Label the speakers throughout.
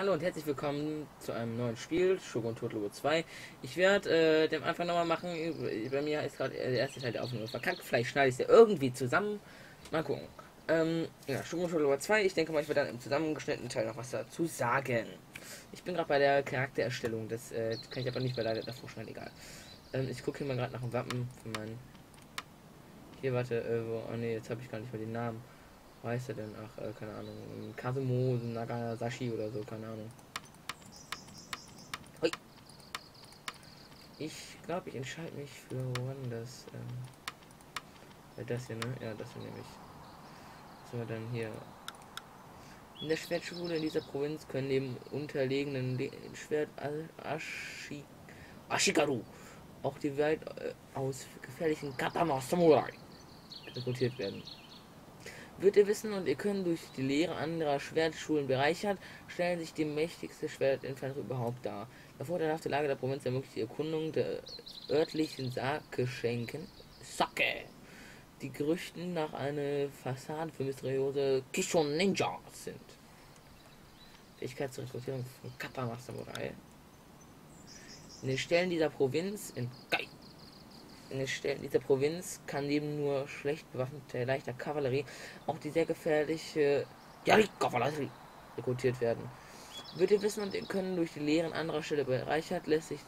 Speaker 1: Hallo und herzlich willkommen zu einem neuen Spiel, Shogun Totoro 2. Ich werde dem einfach nochmal machen. Bei mir ist gerade der erste Teil der Aufnahme verkackt. Vielleicht schneide ich es ja irgendwie zusammen. Mal gucken. Ja, Shogun Totoro 2. Ich denke mal, ich werde dann im zusammengeschnittenen Teil noch was dazu sagen. Ich bin gerade bei der Charaktererstellung. Das kann ich aber nicht bei der davor egal. Ich gucke hier mal gerade nach dem Wappen für meinen. Hier, warte, oh ne, jetzt habe ich gar nicht mehr den Namen. Wo heißt er denn? Ach, keine Ahnung. Kazumo Nagasashi oder so, keine Ahnung. Hui. Ich glaube, ich entscheide mich für woanders. Das hier, ne? Ja, das hier nehme ich. So, dann hier. In der Schwertschule in dieser Provinz können neben unterlegenen Schwert Ashikaru auch die Welt aus gefährlichen Katana Samurai rekrutiert werden. Wird ihr wissen und ihr könnt durch die Lehre anderer Schwertschulen bereichert, stellen sich die mächtigste Schwertinfanterie überhaupt dar. Der vorteilhafte Lage der Provinz ermöglicht die Erkundung der örtlichen Sake-Schenken, die Gerüchten nach einer Fassade für mysteriöse Kishon Ninjas sind. Fähigkeit zur Rekrutierung von Katana Samurai. In den Stellen dieser Provinz kann neben nur schlecht bewaffneter leichter Kavallerie auch die sehr gefährliche Yari-Kavallerie rekrutiert werden. Wird ihr wissen und ihr können durch die Lehren anderer Städte bereichert, lässt sich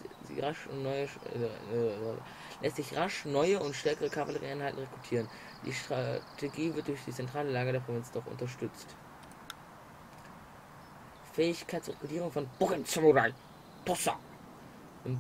Speaker 1: rasch neue und stärkere Kavallerieeinheiten rekrutieren. Die Strategie wird durch die zentrale Lage der Provinz doch unterstützt. Fähigkeit zur Rekrutierung von Bogen Samurai Tossa im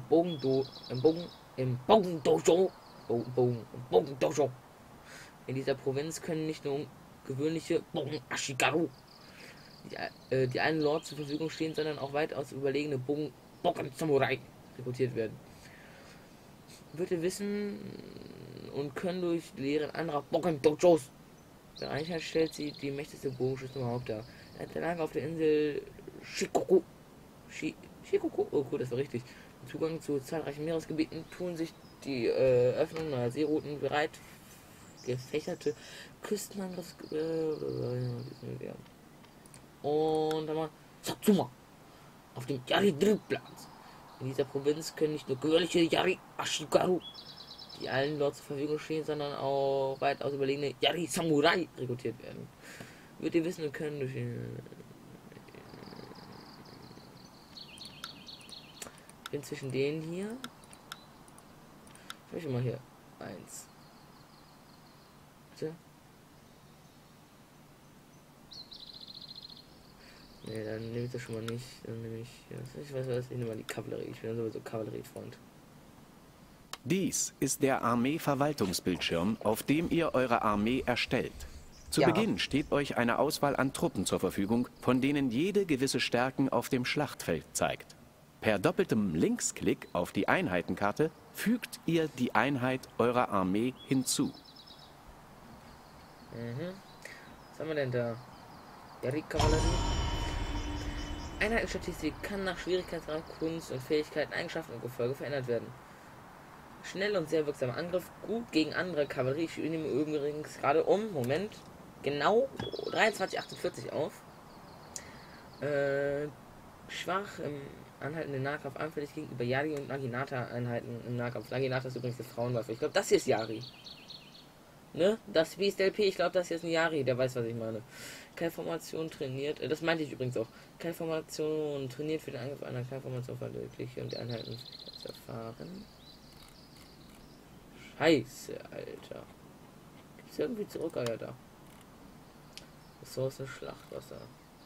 Speaker 1: Bogen-Dojo. In dieser Provinz können nicht nur gewöhnliche Bogen Ashikaru, die einem Lord zur Verfügung stehen, sondern auch weitaus überlegene Bogen Samurai rekrutiert werden. Wird ihr wissen und können durch die Lehren anderer Bogen-Dojos bereichert, stellt sie die mächtigste Bogenschütze überhaupt dar. Der Lage auf der Insel Shikoku, oh cool, das war richtig. Zugang zu zahlreichen Meeresgebieten tun sich die Öffnung neuer Seerouten bereit, gefächerte Küstenangriffs und dann mal Satsuma auf dem Yari-Drill-Platz. In dieser Provinz können nicht nur gewöhnliche Yari Ashikaru, die allen dort zur Verfügung stehen, sondern auch weitaus überlegene Yari Samurai rekrutiert werden. Wird ihr wissen und können durch bin zwischen denen hier. Ich mal hier 1. Bitte? Ne, dann nehme ich das schon mal nicht. Dann nehme ich. Ich weiß was, ich nehme mal die Kavallerie. Ich bin sowieso Kavalleriefreund.
Speaker 2: Dies ist der Armee-Verwaltungsbildschirm, auf dem ihr eure Armee erstellt. Zu Beginn steht euch eine Auswahl an Truppen zur Verfügung, von denen jede gewisse Stärken auf dem Schlachtfeld zeigt. Per doppeltem Linksklick auf die Einheitenkarte fügt ihr die Einheit eurer Armee hinzu.
Speaker 1: Was haben wir denn da? Yari-Kavallerie. Einheitenstatistik kann nach Schwierigkeitsgrad, Kunst und Fähigkeiten, Eigenschaften und Gefolge verändert werden. Schnell und sehr wirksamer Angriff, gut gegen andere Kavallerie. Ich nehme übrigens gerade genau 23,48 auf. Schwach im anhaltenden Nahkampf, anfällig gegenüber Yari und Naginata-Einheiten im Nahkampf. Naginata ist übrigens eine Frauenwaffe. Ich glaube, das hier ist Yari. Ne? Das wie ist der LP? Ich glaube, das hier ist ein Yari. Der weiß, was ich meine. Keilformation trainiert. Das meinte ich übrigens auch. Keilformation trainiert für den Angriff einer Keilformation verdeutliche und die Einheiten erfahren. Scheiße, Alter. Gibt's irgendwie zurück? Ah ja, da. Ressourcen, Schlachtwasser.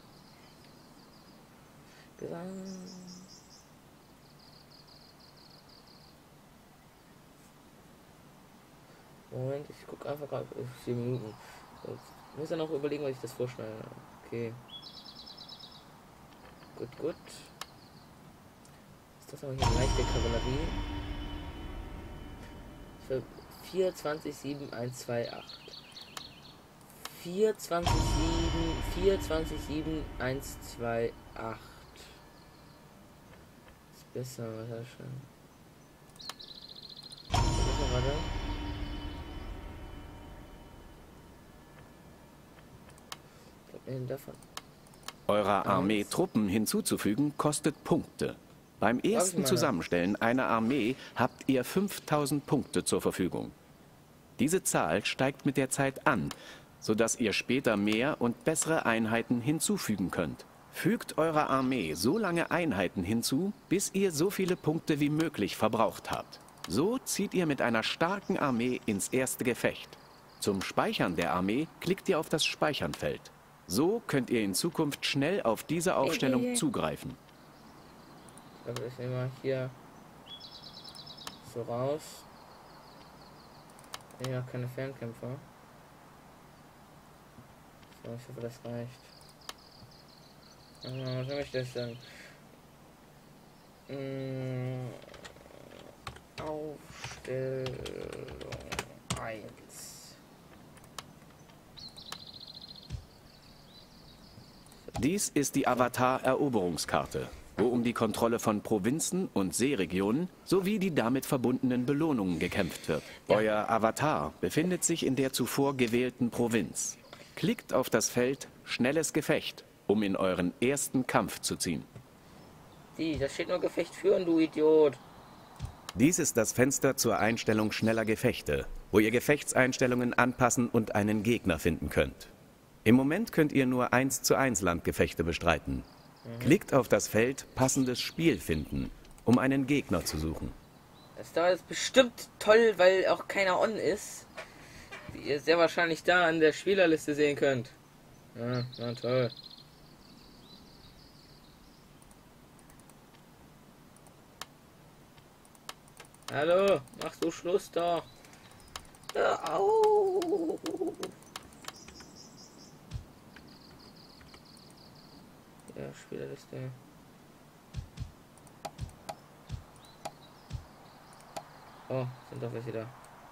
Speaker 1: Gesang. Moment, ich gucke einfach gerade 4 Minuten. Ich muss ja noch überlegen, was ich das vorschneide. Okay. Gut. Ist das aber hier leichte Kavallerie? 4277128. 4277128. Ist besser, was er schon. Warte. Ich glaube, davon.
Speaker 2: Eurer Armee Truppen hinzuzufügen kostet Punkte. Beim ersten Zusammenstellen einer Armee habt ihr 5000 Punkte zur Verfügung. Diese Zahl steigt mit der Zeit an, sodass ihr später mehr und bessere Einheiten hinzufügen könnt. Fügt eurer Armee so lange Einheiten hinzu, bis ihr so viele Punkte wie möglich verbraucht habt. So zieht ihr mit einer starken Armee ins erste Gefecht. Zum Speichern der Armee klickt ihr auf das Speichern-Feld. So könnt ihr in Zukunft schnell auf diese Aufstellung zugreifen.
Speaker 1: Aber ich nehme mal hier so raus. Ich habe keine Fernkämpfer. So, ich hoffe, das reicht. Was habe ich das denn? Aufstellung 1.
Speaker 2: Dies ist die Avatar-Eroberungskarte, wo um die Kontrolle von Provinzen und Seeregionen sowie die damit verbundenen Belohnungen gekämpft wird. Ja. Euer Avatar befindet sich in der zuvor gewählten Provinz. Klickt auf das Feld Schnelles Gefecht, um in euren ersten Kampf zu ziehen.
Speaker 1: Da steht nur Gefecht führen, du Idiot.
Speaker 2: Dies ist das Fenster zur Einstellung schneller Gefechte, wo ihr Gefechtseinstellungen anpassen und einen Gegner finden könnt. Im Moment könnt ihr nur 1:1 Landgefechte bestreiten. Klickt auf das Feld Passendes Spiel finden, um einen Gegner zu suchen.
Speaker 1: Das da ist bestimmt toll, weil auch keiner on ist. Wie ihr sehr wahrscheinlich da an der Spielerliste sehen könnt. Ja, na toll. Hallo, mach so Schluss doch. Au. Ja, Spielerliste. Oh, sind doch welche da.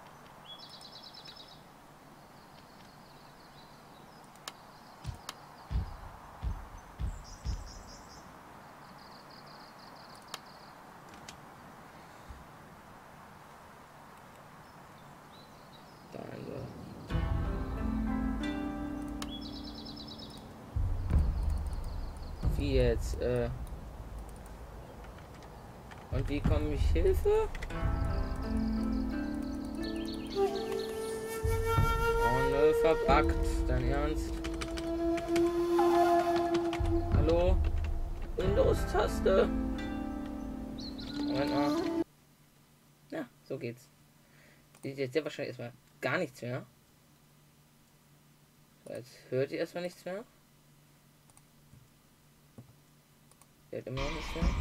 Speaker 1: Wie jetzt? Und wie komme ich Hilfe? Oh nö, verpackt. Dein Ernst? Hallo? Windows-Taste. Moment mal. Ja, so geht's. Sieht jetzt sehr wahrscheinlich erstmal gar nichts mehr. So, jetzt hört ihr erstmal nichts mehr. Der hat immer noch nichts mehr.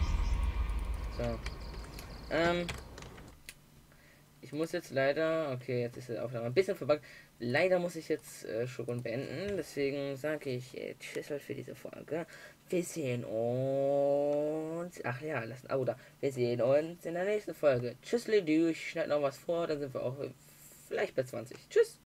Speaker 1: So. Ich muss jetzt leider. Okay, jetzt ist die Aufnahme ein bisschen vorbei. Leider muss ich jetzt schon beenden. Deswegen sage ich Tschüss für diese Folge. Wir sehen uns. Ach ja, lasst ein Abo da. Wir sehen uns in der nächsten Folge. Tschüss, Ledu. Ich schneide noch was vor. Dann sind wir auch vielleicht bei 20. Tschüss.